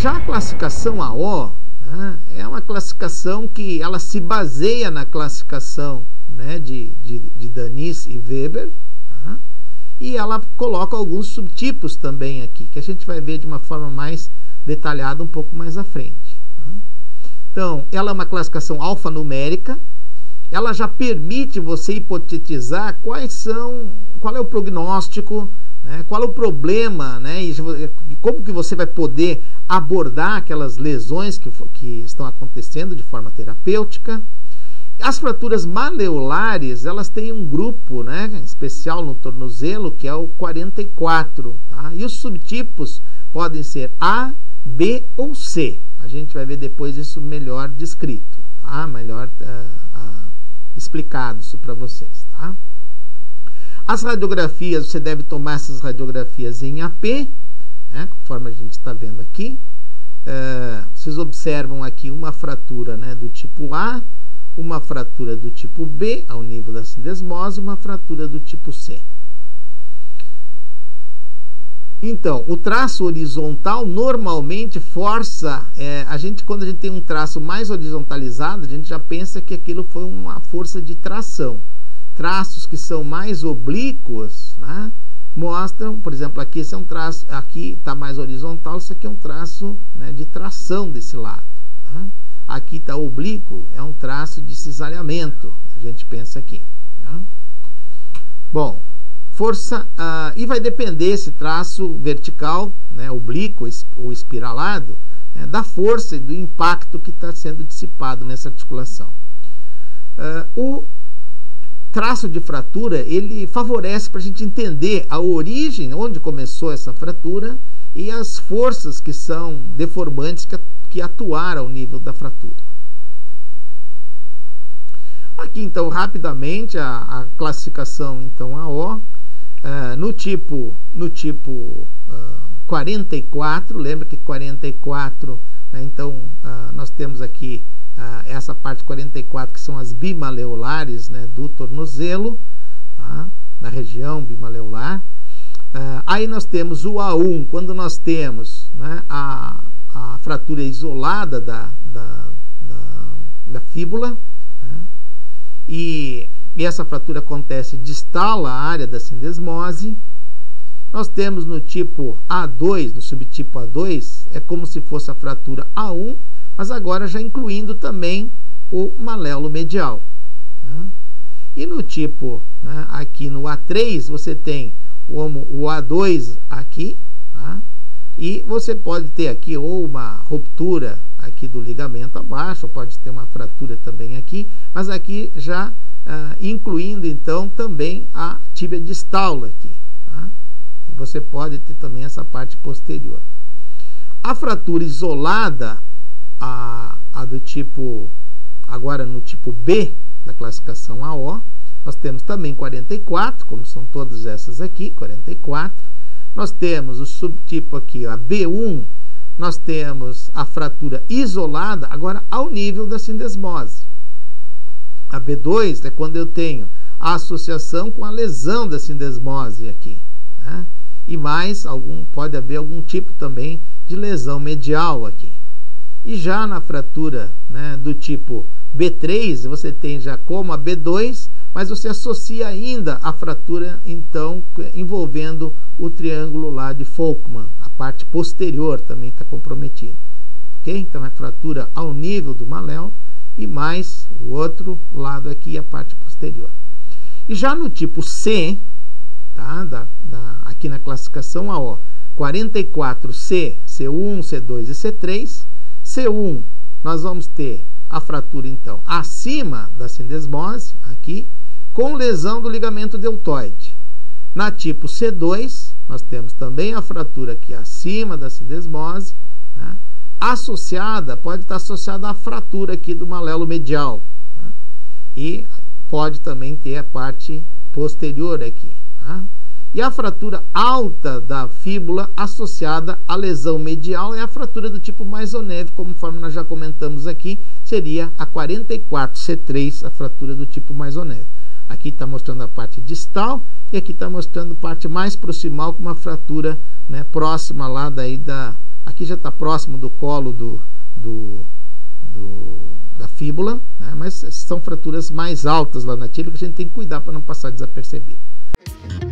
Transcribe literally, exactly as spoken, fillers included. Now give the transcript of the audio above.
Já a classificação A O, né, é uma classificação que ela se baseia na classificação, né, de, de, de Danice e Weber, tá? E ela coloca alguns subtipos também aqui, que a gente vai ver de uma forma mais detalhada um pouco mais à frente. Tá? Então, ela é uma classificação alfanumérica, ela já permite você hipotetizar quais são, qual é o prognóstico, né, qual é o problema, né, e como que você vai poder abordar aquelas lesões que, que estão acontecendo de forma terapêutica. As fraturas maleolares, elas têm um grupo, né, especial no tornozelo, que é o quarenta e quatro, tá? E os subtipos podem ser A, B ou C. A gente vai ver depois isso melhor descrito, tá? Melhor uh, uh, explicado isso para vocês, tá? As radiografias, você deve tomar essas radiografias em A P, né, conforme a gente está vendo aqui. Uh, vocês observam aqui uma fratura, né, do tipo A, uma fratura do tipo B, ao nível da sindesmose, e uma fratura do tipo C. Então, o traço horizontal normalmente força, é, a gente, quando a gente tem um traço mais horizontalizado, a gente já pensa que aquilo foi uma força de tração. Traços que são mais oblíquos, né, mostram, por exemplo, aqui esse é um traço, aqui está mais horizontal, isso aqui é um traço, né, de tração desse lado. Tá? Aqui está oblíquo, é um traço de cisalhamento, a gente pensa aqui. Tá? Bom, força, uh, e vai depender esse traço vertical, né, oblíquo ou espiralado, né, da força e do impacto que está sendo dissipado nessa articulação. Uh, o traço de fratura, ele favorece para a gente entender a origem, onde começou essa fratura, e as forças que são deformantes que, que atuaram ao nível da fratura. Aqui, então, rapidamente, a, a classificação, então, A O, uh, no tipo, no tipo uh, quarenta e quatro, lembra que quarenta e quatro, né, então, uh, nós temos aqui uh, essa parte quarenta e quatro, que são as bimaleolares, né, do tornozelo, tá, na região bimaleolar. Uh, aí nós temos o A um, quando nós temos, né, a, a fratura isolada da, da, da, da fíbula, né, e, e essa fratura acontece distal à área da sindesmose. Nós temos no tipo A dois, no subtipo A dois, é como se fosse a fratura A um, mas agora já incluindo também o maléolo medial. Né? E no tipo, né, aqui no A três, você tem o A dois aqui, tá? E você pode ter aqui ou uma ruptura aqui do ligamento abaixo, ou pode ter uma fratura também aqui, mas aqui já uh, incluindo então também a tíbia distal aqui, tá? E você pode ter também essa parte posterior. A fratura isolada, a, a do tipo, agora no tipo B da classificação A O, nós temos também quarenta e quatro, como são todas essas aqui, quarenta e quatro. Nós temos o subtipo aqui, a B um, nós temos a fratura isolada, agora ao nível da sindesmose. A B dois é quando eu tenho a associação com a lesão da sindesmose aqui, né? E mais, algum, pode haver algum tipo também de lesão medial aqui. E já na fratura, né, do tipo B três, você tem já como a B dois, mas você associa ainda a fratura, então, envolvendo o triângulo lá de Folkman. A parte posterior também está comprometida. Ok? Então, é fratura ao nível do maléolo e mais o outro lado aqui, a parte posterior. E já no tipo C, tá? da, da, aqui na classificação A O, quarenta e quatro C, C um, C dois e C três. C um, nós vamos ter a fratura, então, acima da sindesmose, aqui, com lesão do ligamento deltoide. Na tipo C dois, nós temos também a fratura aqui acima da sindesmose, né, associada, pode estar associada à fratura aqui do maléolo medial, né, e pode também ter a parte posterior aqui. Né. E a fratura alta da fíbula associada à lesão medial é a fratura do tipo Maisonneuve, conforme nós já comentamos aqui, seria a quarenta e quatro C três, a fratura do tipo Maisonneuve. Aqui está mostrando a parte distal e aqui está mostrando a parte mais proximal com uma fratura, né, próxima lá daí da, aqui já está próximo do colo do, do, do, da fíbula, né? Mas são fraturas mais altas lá na tíbia que a gente tem que cuidar para não passar desapercebido.